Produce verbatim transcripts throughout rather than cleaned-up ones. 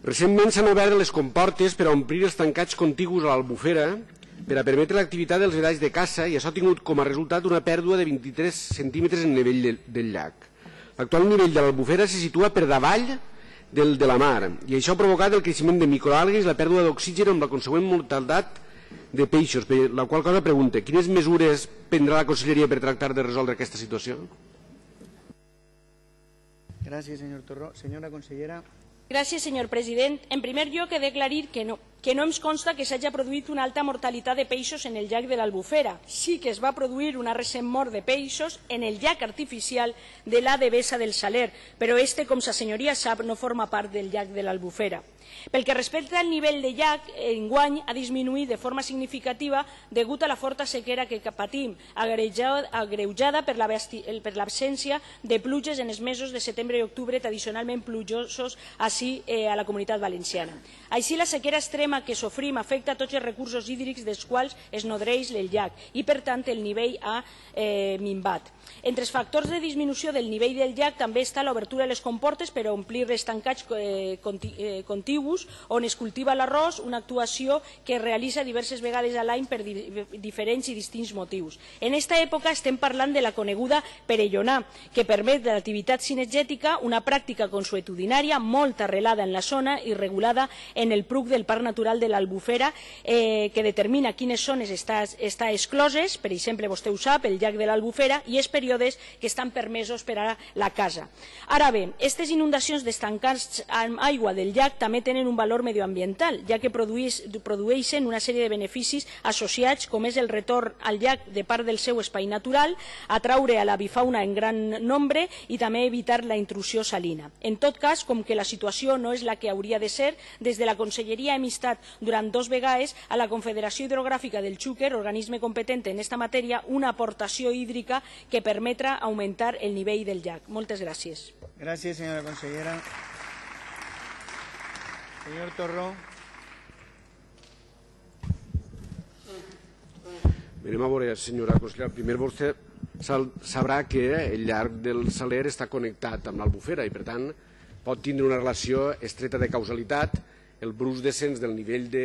Recentment s'han obert les comportes per a omplir els tancats contigus a l'Albufera per a permetre l'activitat dels vedalls de caça i això ha tingut com a resultat una pèrdua de vint-i-tres centímetres en nivell de, del llac. L'actual nivell de l'Albufera se situa per davall del de la mar i això ha provocat el creixement de microalgues i la pèrdua d'oxigen amb la consegüent mortalitat de peixos, per la qual cosa pregunta, quines mesures prendrà la Conselleria per tractar de resoldre aquesta situació? Gràcies, senyor Torró. Senyora consellera. Gràcies, senyor president. En primer lloc, he d'aclarir que no, que no ens consta que s'hagi produït una alta mortalitat de peixos en el llac de l'Albufera. Sí que es va produir una recent mort de peixos en el llac artificial de la Devesa del Saler, però este, com sa senyoria sap, no forma part del llac de l'Albufera. Pel que respecta al nivell de llac, enguany ha disminuït de forma significativa degut a la forta sequera que patim, agreujada per l'absència de pluges en els mesos de setembre i octubre tradicionalment plujosos així a la Comunitat Valenciana. Així, la sequera extrema que sofrim afecta tots els recursos hídrics dels quals es nodreix el llac i, per tant, el nivell ha eh, minvat. Entre els factors de disminució del nivell del llac també està l'obertura de les comportes per a omplir els tancats eh, contigus on es cultiva l'arròs, una actuació que es realitza diverses vegades a l'any per di diferents i distints motius. En aquesta època estem parlant de la coneguda perellonà, que permet de l'activitat cinegètica, una pràctica consuetudinària molt arrelada en la zona i regulada en el P R U C del Parc Natural de l'Albufera, eh, que determina quines zones està, està excloses, per exemple, vostè ho sap, el llac de l'Albufera, i els períodes que estan permesos per a la casa. Ara bé, aquestes inundacions d'estancats amb aigua del llac també tenen un valor medioambiental, ja que produeix, produeixen una sèrie de beneficis associats, com és el retorn al llac de part del seu espai natural, atraure a la bifauna en gran nombre i també evitar la intrusió salina. En tot cas, com que la situació no és la que hauria de ser, des de la Conselleria hem instat durant dos vegades a la Confederació Hidrogràfica del Xúquer, organisme competent en aquesta matèria, una aportació hídrica que permetra augmentar el nivell del llac. Moltes gràcies. Gràcies, senyora consellera. Senyor Torró. Anem a veure, senyora consellera. Primer vostè sabrà que el llac del Saler està connectat amb l'Albufera i, per tant, pot tindre una relació estreta de causalitat el brusc descens del nivell de,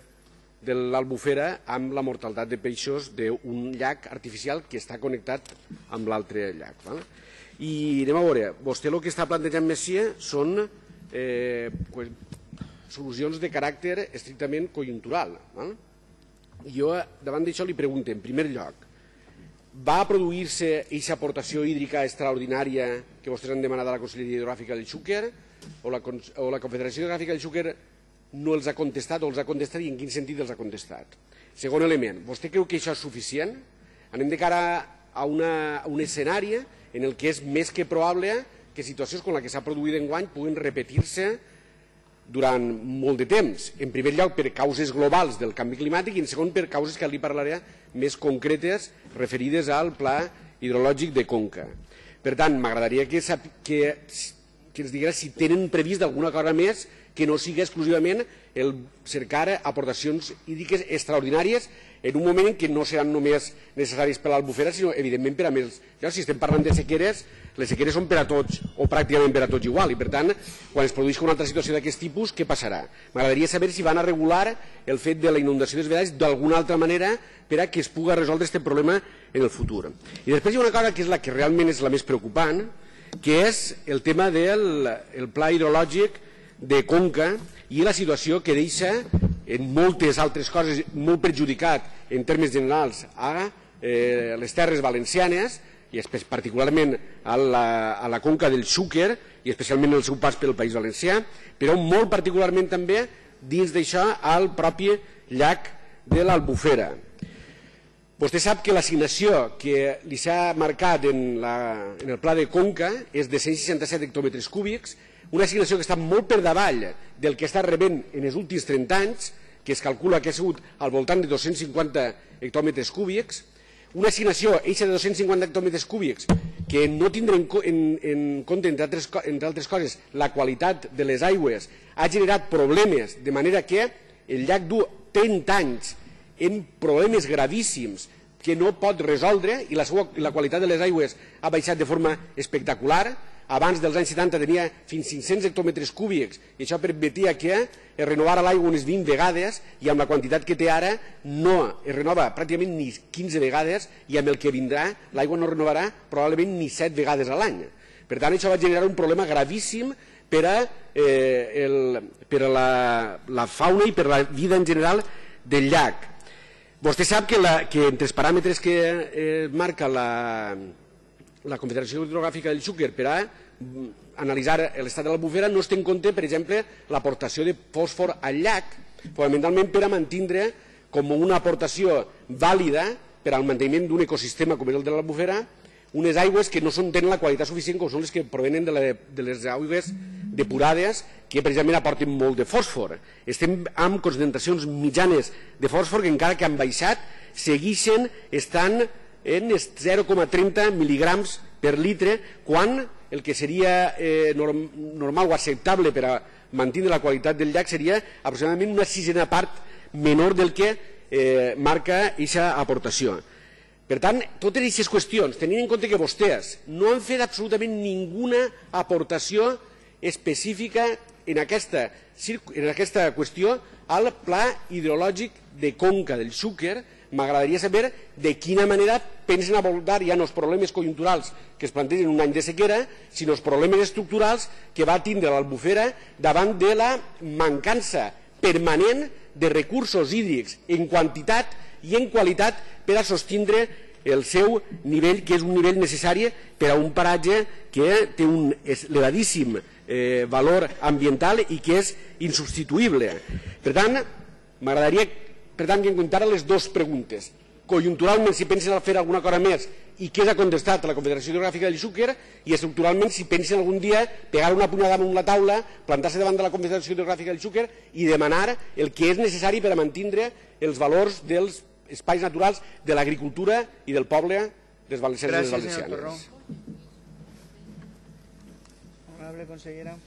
de l'Albufera amb la mortalitat de peixos d'un llac artificial que està connectat amb l'altre llac. Val? I anem a veure, vostè el que està plantejant més són eh, solucions de caràcter estrictament conjuntural. Val? Jo davant d'això li pregunto, en primer lloc, va produir-se aquesta aportació hídrica extraordinària que vostès han demanat a la Conselleria Hidrogràfica del Xúquer o la, o la Confederació Hidrogràfica del Xúquer no els ha contestat o els ha contestat i en quin sentit els ha contestat? Segon element, vostè creu que això és suficient? Anem de cara a, una, a un escenari en el que és més que probable que situacions com la que s'ha produït enguany puguin repetir-se durant molt de temps. En primer lloc, per causes globals del canvi climàtic i en segon, per causes que li parlaré més concretes referides al pla hidrològic de Conca. Per tant, m'agradaria que, que, que ens digués si tenen previst d'alguna cosa més que no sigui exclusivament el cercar aportacions hídriques extraordinàries en un moment en què no seran només necessaris per a l'Albufera, sinó evidentment per a més. Ja, si estem parlant de sequeres, les sequeres són per a tots, o pràcticament per a tots igual, i per tant, quan es produïsca una altra situació d'aquest tipus, què passarà? M'agradaria saber si van a regular el fet de la inundació dels vedalls d'alguna altra manera per a que es pugui resoldre aquest problema en el futur. I després hi ha una cosa que és la que realment és la més preocupant, que és el tema del el pla hidrològic de Conca i la situació que deixa en moltes altres coses molt perjudicat en termes generals a eh, les terres valencianes i particularment a la, a la conca del Xúquer i especialment el seu pas pel País Valencià, però molt particularment també dins d'això al propi llac de l'Albufera. Vostè sap que l'assignació que li s'ha marcat en, la, en el pla de Conca és de cent seixanta-set hectòmetres cúbics, una assignació que està molt per davall del que està rebent en els últims trenta anys, que es calcula que ha sigut al voltant de dos-cents cinquanta hectòmetres cúbics, una assignació eixa de dos-cents cinquanta hectòmetres cúbics que no tindrà en, en, en compte, entre altres, entre altres coses, la qualitat de les aigües, ha generat problemes, de manera que el llac du trenta anys en problemes gravíssims que no pot resoldre i la, seva, la qualitat de les aigües ha baixat de forma espectacular. abans dels anys setanta tenia fins cinc-cents hectòmetres cúbics i això permetia que es renovara l'aigua unes vint vegades i amb la quantitat que té ara no es renova pràcticament ni quinze vegades i amb el que vindrà l'aigua no renovarà probablement ni set vegades a l'any. Per tant, això va generar un problema gravíssim per a, eh, el, per a la, la fauna i per a la vida en general del llac. Vostè sap que, la, que entre els paràmetres que eh, marca la, la Confederació Hidrogràfica del Xúquer per a analitzar l'estat de l'Albufera no es té en compte, per exemple, l'aportació de fòsfor al llac, fonamentalment per a mantindre com una aportació vàlida per al manteniment d'un ecosistema com és el de l'Albufera unes aigües que no són, tenen la qualitat suficient com són les que provenen de, la, de les aigües depurades que precisament aporten molt de fòsfor. Estem amb concentracions mitjanes de fòsfor que encara que han baixat segueixen estant en zero coma trenta mil·ligrams per litre quan el que seria eh, norm, normal o acceptable per a mantenir la qualitat del llac seria aproximadament una sisena part menor del que eh, marca aquesta aportació. Per tant, totes aquestes qüestions, tenint en compte que vostès no han fet absolutament ninguna aportació específica en aquesta, en aquesta qüestió al pla hidrològic de Conca del Xúquer, m'agradaria saber de quina manera pensen abordar ja no els problemes conjunturals que es plantegen un any de sequera, sinó els problemes estructurals que va tindre l'Albufera davant de la mancança permanent de recursos hídrics en quantitat i en qualitat per a sostindre el seu nivell, que és un nivell necessari per a un paratge que té un elevadíssim eh, valor ambiental i que és insubstituïble. Per tant, m'agradaria per tant, que em contara les dues preguntes. Conjunturalment, si pensen fer alguna cosa més i què s'ha contestat a la Confederació Hidrogràfica del Xúquer, i estructuralment, si pensen algun dia pegar una punyada damunt la taula, plantar-se davant de la Confederació Hidrogràfica del Xúquer i demanar el que és necessari per a mantindre els valors dels espais naturals de l'agricultura i del poble dels valencians i les valencianes. Honorable consellera.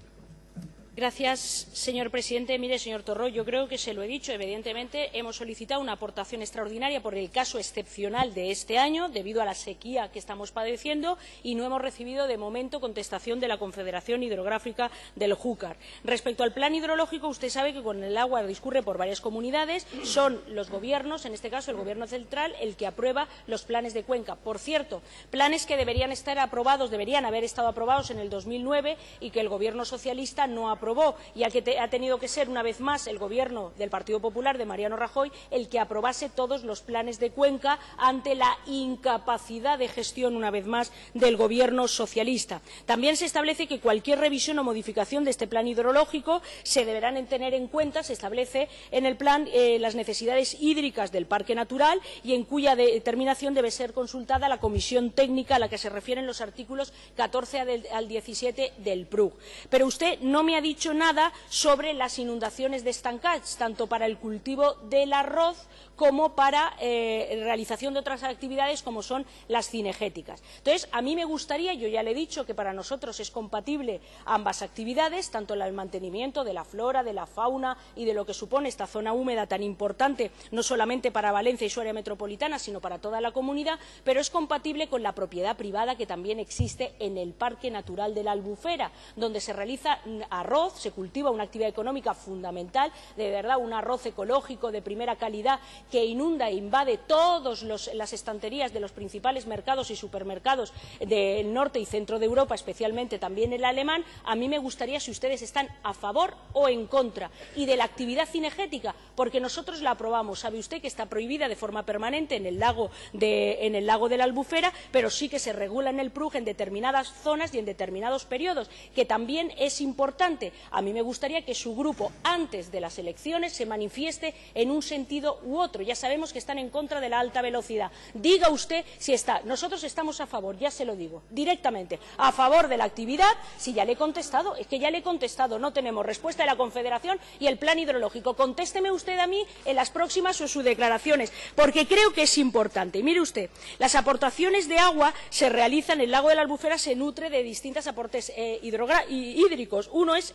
Gracias, señor presidente. Mire, señor Torró, yo creo que se lo he dicho. Evidentemente, hemos solicitado una aportación extraordinaria por el caso excepcional de este año, debido a la sequía que estamos padeciendo, y no hemos recibido, de momento, contestación de la Confederación Hidrográfica del Xúquer. Respecto al plan hidrológico, usted sabe que con el agua discurre por varias comunidades. Son los gobiernos, en este caso el Gobierno central, el que aprueba los planes de cuenca. Por cierto, planes que deberían estar aprobados, deberían haber estado aprobados en el dos mil nueve y que el Gobierno socialista no aprobó. aprobó, ya que te, ha tenido que ser una vez más el Gobierno del Partido Popular de Mariano Rajoy el que aprobase todos los planes de cuenca ante la incapacidad de gestión, una vez más, del Gobierno socialista. También se establece que cualquier revisión o modificación de este plan hidrológico se deberán tener en cuenta, se establece en el plan eh, las necesidades hídricas del parque natural y en cuya determinación debe ser consultada la comisión técnica a la que se refieren los artículos catorce al diecisiete del P R U C. Pero usted no me ha dicho nada sobre las inundaciones de estancats, tanto para el cultivo del arroz como para eh, realización de otras actividades como son las cinegéticas. Entonces, a mí me gustaría, yo ya le he dicho que para nosotros es compatible ambas actividades, tanto el mantenimiento de la flora, de la fauna y de lo que supone esta zona húmeda tan importante, no solamente para Valencia y su área metropolitana, sino para toda la comunidad, pero es compatible con la propiedad privada que también existe en el Parque Natural de la Albufera, donde se realiza arroz, se cultiva una actividad económica fundamental, de verdad un arroz ecológico de primera calidad que inunda e invade todas las estanterías de los principales mercados y supermercados del norte y centro de Europa, especialmente también el alemán. A mí me gustaría si ustedes están a favor o en contra. Y de la actividad cinegética, porque nosotros la aprobamos. Sabe usted que está prohibida de forma permanente en el lago de, en el lago de la Albufera, pero sí que se regula en el P R U C en determinadas zonas y en determinados periodos, que también es importante. A mí me gustaría que su grupo, antes de las elecciones, se manifieste en un sentido u otro. Ya sabemos que están en contra de la alta velocidad. Diga usted si está. Nosotros estamos a favor, ya se lo digo, directamente, a favor de la actividad. Si ya le he contestado, es que ya le he contestado, no tenemos respuesta de la Confederación y el plan hidrológico. Contésteme usted a mí en las próximas o sus declaraciones, porque creo que es importante. Y mire usted, las aportaciones de agua se realizan, el lago de la Albufera se nutre de distintos aportes eh, hídricos. Uno es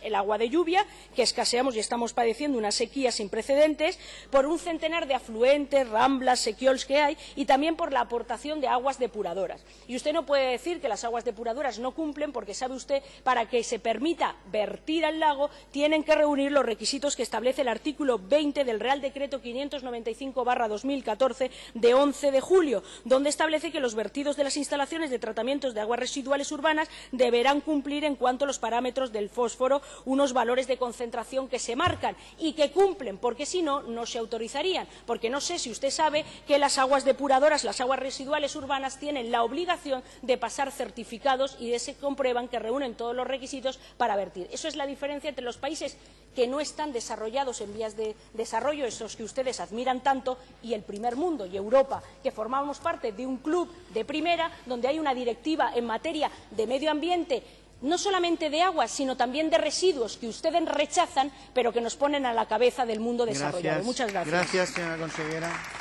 el agua de lluvia, que escaseamos y estamos padeciendo una sequía sin precedentes, por un centenar de afluentes, ramblas, sequiols que hay, y también por la aportación de aguas depuradoras. Y usted no puede decir que las aguas depuradoras no cumplen, porque sabe usted, para que se permita vertir al lago, tienen que reunir los requisitos que establece el artículo veinte del Real Decreto quinientos noventa y cinco barra dos mil catorce de once de julio, donde establece que los vertidos de las instalaciones de tratamientos de aguas residuales urbanas deberán cumplir en cuanto a los parámetros del fósforo unos valores de concentración que se marcan y que cumplen, porque si no, no se autorizarían. Porque no sé si usted sabe que las aguas depuradoras, las aguas residuales urbanas, tienen la obligación de pasar certificados y de se comprueban que reúnen todos los requisitos para vertir. Eso es la diferencia entre los países que no están desarrollados en vías de desarrollo, esos que ustedes admiran tanto, y el primer mundo y Europa, que formamos parte de un club de primera donde hay una directiva en materia de medio ambiente, no solamente de aguas, sino también de residuos que ustedes rechazan, pero que nos ponen a la cabeza del mundo desarrollado. Gracias. Muchas gracias. Gracias, señora consejera.